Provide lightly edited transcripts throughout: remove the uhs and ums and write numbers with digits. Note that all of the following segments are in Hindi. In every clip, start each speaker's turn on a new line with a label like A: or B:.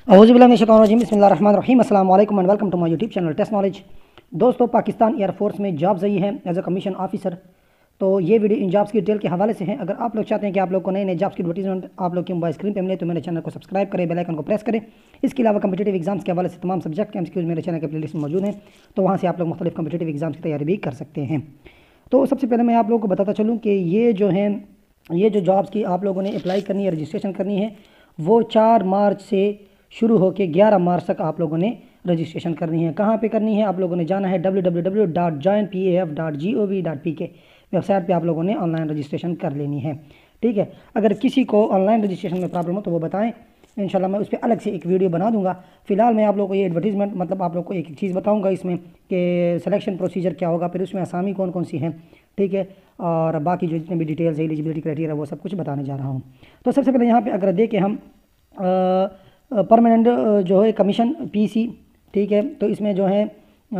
A: औज़ुबिल्लाहिमिनश्शैतानिर्रजीम बिस्मिल्लाहिर्रहमानिर्रहीम अस्सलाम वालेकुम and welcome to my YouTube channel test knowledge. दोस्तों, पाकिस्तान एयरफोर्स में जॉब्स आई हैं एज अ कमीशन ऑफिसर। तो ये वीडियो इन जॉब्स की डिटेल के हवाले से है। अगर आप लोग चाहते हैं कि आप लोग को नए नए जॉब्स की एडवर्टीजमेंट आप लोग की मोबाइल स्क्रीन पर मिले तो मेरे चैनल को सब्सक्राइब करें, बेल आइकन को प्रेस करें। इसके अलावा कम्पिटेटिव एग्जाम्स के हवाले से तमाम सब्जेक्ट के एमसीक्यूज मेरे चैनल के प्लेलिस्ट में मौजूद हैं, तो वहाँ से आप लोग मुख्तलिफ कम्पिटेटिव एग्जाम्स की तैयारी भी कर सकते हैं। तो सबसे पहले मैं आप लोगों को बताता चलूँ कि ये जो जॉब्स की आप लोगों ने अप्लाई करनी है, रजिस्ट्रेशन करनी है, वो 4 मार्च से शुरू होकर 11 मार्च तक आप लोगों ने रजिस्ट्रेशन करनी है। कहाँ पे करनी है? आप लोगों ने जाना है www.joinpaf.gov.pk वेबसाइट पे आप लोगों ने ऑनलाइन रजिस्ट्रेशन कर लेनी है। ठीक है, अगर किसी को ऑनलाइन रजिस्ट्रेशन में प्रॉब्लम हो तो वो बताएं, इंशाल्लाह मैं उस पर अलग से एक वीडियो बना दूंगा। फिलहाल मैं आप लोगों को ये एडवर्टीजमेंट मतलब आप लोग को एक चीज़ बताऊंगा इसमें कि सिलेक्शन प्रोसीजर क्या होगा, फिर उसमें आसामी कौन कौन सी हैं, ठीक है, और बाकी जो जितने भी डिटेल्स है, एलिजिबिलिटी क्राइटेरिया, वो सब कुछ बताने जा रहा हूँ। तो सबसे पहले यहाँ पर अगर देखें हम परमानेंट जो है कमीशन पीसी, ठीक है, तो इसमें जो है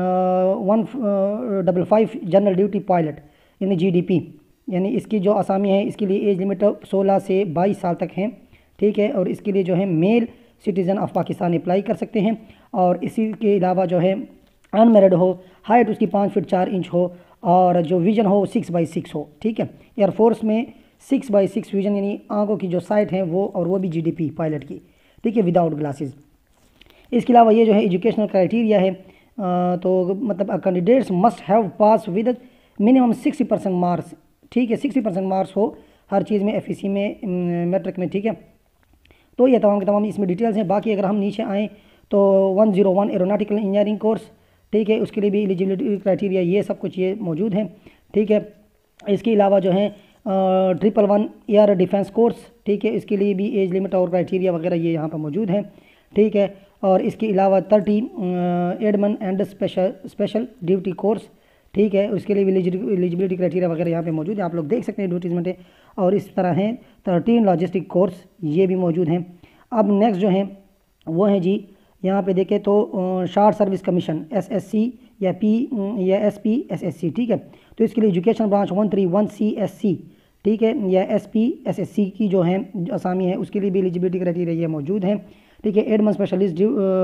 A: 155 जनरल ड्यूटी पायलट यानी जीडीपी, यानी इसकी जो आसामी है, इसके लिए एज लिमिट 16 से 22 साल तक है। ठीक है, और इसके लिए जो है male citizen of Pakistan apply कर सकते हैं। और इसी के अलावा जो है अनमेरिड हो, हाइट उसकी 5 फीट 4 इंच हो, और जो विजन हो 6x6 हो। ठीक है, एयरफोर्स में 6x6 विजन यानी आंखों की जो साइट है वो, और वो भी जीडीपी पायलट की, ठीक है, विदाउट ग्लासेस। इसके अलावा ये जो है एजुकेशनल क्राइटेरिया है, तो मतलब candidates must have pass with minimum 60% marks. ठीक है, 60% मार्क्स हो हर चीज़ में, एफईसी में, मैट्रिक में। ठीक है, तो ये तमाम के तमाम इसमें डिटेल्स हैं। बाकी अगर हम नीचे आएँ तो 101 एरोनॉटिकल इंजीनियरिंग कोर्स, ठीक है, उसके लिए भी एलिजिबिलिटी क्राइटेरिया ये सब कुछ ये मौजूद है। ठीक है, इसके अलावा जो है 111 एयर डिफेंस कोर्स, ठीक है, इसके लिए भी एज लिमिट और क्राइटेरिया वगैरह ये यहाँ पर मौजूद हैं। ठीक है, और इसके अलावा 30 admin and special duty course, ठीक है, उसके लिए भी एलिजिबिलिटी क्राइटेरिया वगैरह यहाँ पे मौजूद है, आप लोग देख सकते हैं एडवर्टीजमेंट है। और इस तरह हैं 13 लॉजिस्टिक कोर्स ये भी मौजूद हैं। अब नेक्स्ट जो है वो है जी, यहाँ पे देखें तो शॉर्ट सर्विस कमीशन एसएससी या एसपी एसएससी, ठीक है, तो इसके लिए एजुकेशन ब्रांच 131 CSC, ठीक है, या SP SSC की जो है आसामी है, उसके लिए भी एलिजिबिलिटी क्राइटेरिया ये मौजूद हैं। ठीक है, admin specialist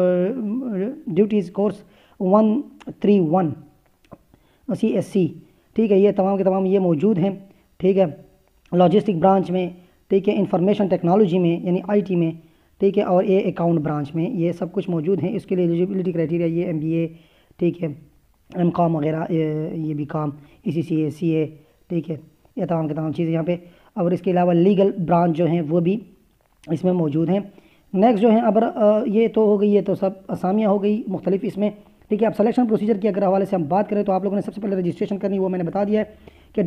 A: duties course 131 CSC, ठीक है, ये तमाम के तमाम ये मौजूद हैं। ठीक है, लॉजिस्टिक ब्रांच में, ठीक है, इंफॉर्मेशन टेक्नोलॉजी में यानी IT में, ठीक है, और ये अकाउंट ब्रांच में ये सब कुछ मौजूद हैं। इसके लिए एलिजिबिलिटी क्राइटेरिया ये MBA, ठीक है, MCOM वगैरह, ये BCom, ECCA, CA, ठीक है, ये तमाम के तमाम चीज़ें यहाँ पे। और इसके अलावा लीगल ब्रांच जो हैं वो भी इसमें मौजूद हैं। नेक्स्ट जो है अब ये तो हो गई, ये तो सब असामियाँ हो गई मुख्तलिफ इसमें। ठीक है, अब सिलेक्शन प्रोसीजर की अगर हवाले से हम बात करें तो आप लोगों ने सबसे पहले रजिस्ट्रेशन करनी, वो मैंने बता दिया है कि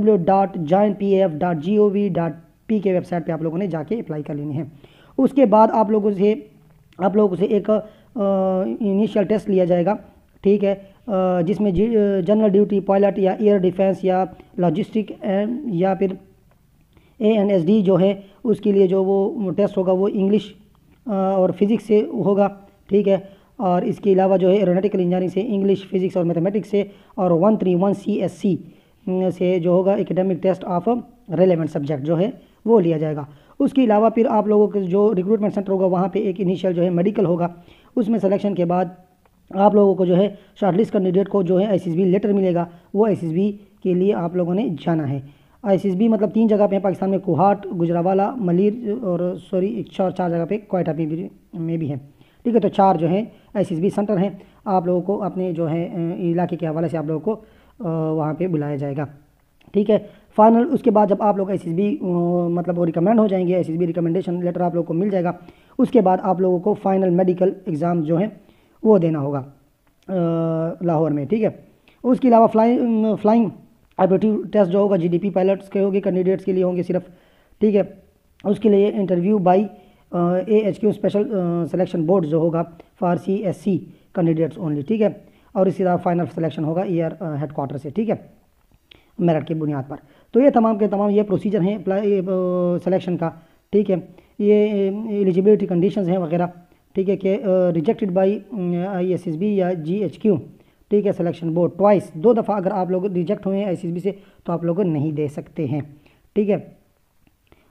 A: www.joinpaf.gov.pk वेबसाइट पे आप लोगों ने जाके अप्लाई कर लेनी है। उसके बाद आप लोगों से एक इनिशियल टेस्ट लिया जाएगा, ठीक है, जिसमें जनरल ड्यूटी पायलट या एयर डिफेंस या लॉजिस्टिक या फिर ANSD जो है, उसके लिए जो वो टेस्ट होगा वो इंग्लिश और फिज़िक्स से होगा। ठीक है, और इसके अलावा जो है एरोनॉटिकल इंजीनियरिंग से इंग्लिश, फिज़िक्स और मैथमेटिक्स से, और 131 CSC से जो होगा academic test of relevant subject जो है वो लिया जाएगा। उसके अलावा फिर आप लोगों के जो रिक्रूटमेंट सेंटर होगा वहाँ पे एक इनिशियल जो है मेडिकल होगा। उसमें सिलेक्शन के बाद आप लोगों को जो है शॉर्टलिस्ट कैंडिडेट को जो है ISSB लेटर मिलेगा, वो ISSB के लिए आप लोगों ने जाना है। ISSB मतलब 3 जगह पे है पाकिस्तान में, कोहाट, गुजरावाला, मलिर, और सॉरी 4 जगह पे क्वेटा में भी है। ठीक है, तो 4 जो है ISSB सेंटर हैं। आप लोगों को अपने जो है इलाके के हवाले से आप लोगों को वहाँ पे बुलाया जाएगा। ठीक है, फाइनल उसके बाद जब आप लोग ISSB मतलब वो रिकमेंड हो जाएंगे, ISSB रिकमेंडेशन लेटर आप लोगों को मिल जाएगा। उसके बाद आप लोगों को फाइनल मेडिकल एग्ज़ाम जो है वो देना होगा लाहौर में। ठीक है, उसके अलावा फ्लाइंग एप्टीट्यूड टेस्ट जो होगा GDP पायलट्स के होंगे, कैंडिडेट्स के लिए होंगे सिर्फ। ठीक है, उसके लिए interview by AHQ special selection board जो होगा फॉर CSC कैंडिडेट्स ओनली। ठीक है, और इसी तरह फाइनल सिलेक्शन होगा एयर हेडक्वार्टर से, ठीक है, मेरिट की बुनियाद पर। तो ये तमाम के तमाम ये प्रोसीजर हैं सिलेक्शन का। ठीक है, ये एलिजिबिलिटी कंडीशंस हैं वगैरह। ठीक है, कि रिजेक्टेड बाई ISSB या GHQ, ठीक है, सिलेक्शन बोर्ड ट्वाइस, 2 दफ़ा अगर आप लोग रिजेक्ट हुए हैं ISSB से तो आप लोग नहीं दे सकते हैं। ठीक है,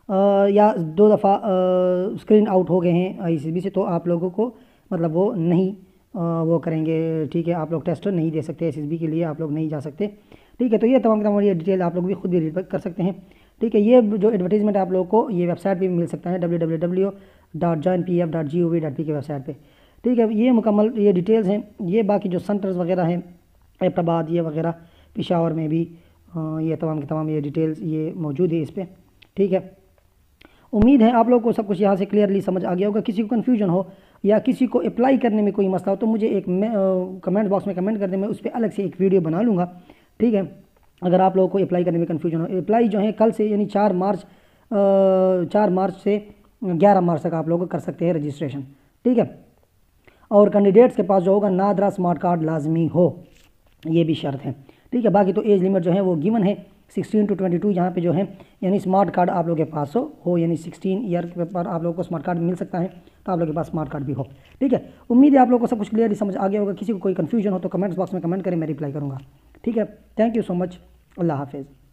A: या 2 दफ़ा स्क्रीन आउट हो गए हैं ISSB से, तो आप लोगों को मतलब वो नहीं वो करेंगे, ठीक है। आप लोग टेस्ट नहीं दे सकते, SSB के लिए आप लोग नहीं जा सकते, ठीक है। तो ये तमाम ये डिटेल आप लोग भी खुद भी रीड कर सकते हैं, ठीक है। ये जो एडवर्टीज़मेंट आप लोगों को ये वेबसाइट पे भी मिल सकता है, www.joinpf.gov.p के वेबसाइट पे, ठीक है। ये मुकम्मल ये डिटेल्स हैं। ये बाकी जो सेंटर्स वगैरह हैं एबटाबाद ये वगैरह, पेशावर में भी ये तमाम के तमाम ये डिटेल्स ये मौजूद है इस पर, ठीक है। उम्मीद है आप लोगों को सब कुछ यहाँ से क्लियरली समझ आ गया होगा। किसी को कन्फ्यूजन हो या किसी को अप्लाई करने में कोई मसला हो तो मुझे एक कमेंट बॉक्स में कमेंट कर दें, मैं उस पर अलग से एक वीडियो बना लूँगा, ठीक है। अगर आप लोगों को अप्लाई करने में कन्फ्यूजन हो, अप्लाई जो है कल से यानी 4 मार्च से 11 मार्च तक आप लोग कर सकते हैं रजिस्ट्रेशन, ठीक है। और कैंडिडेट्स के पास जो होगा नादरा स्मार्ट कार्ड लाजमी हो, ये भी शर्त है, ठीक है। बाकी तो एज लिमिट जो है वो गिवन है 16 to 22 यहाँ पे जो है, यानी स्मार्ट कार्ड आप लोगों के पास हो यानी 16 ईयर के पर आप लोगों को स्मार्ट कार्ड मिल सकता है, तो आप लोगों के पास स्मार्ट कार्ड भी हो, ठीक है। उम्मीद है आप लोगों को सब कुछ क्लियरली समझ आ गया होगा। किसी को कोई कन्फ्यूजन हो तो कमेंट्स बॉक्स में कमेंट करें, मैं रिप्लाई करूँगा, ठीक है। थैंक यू सो मच, अल्लाह हाफिज़।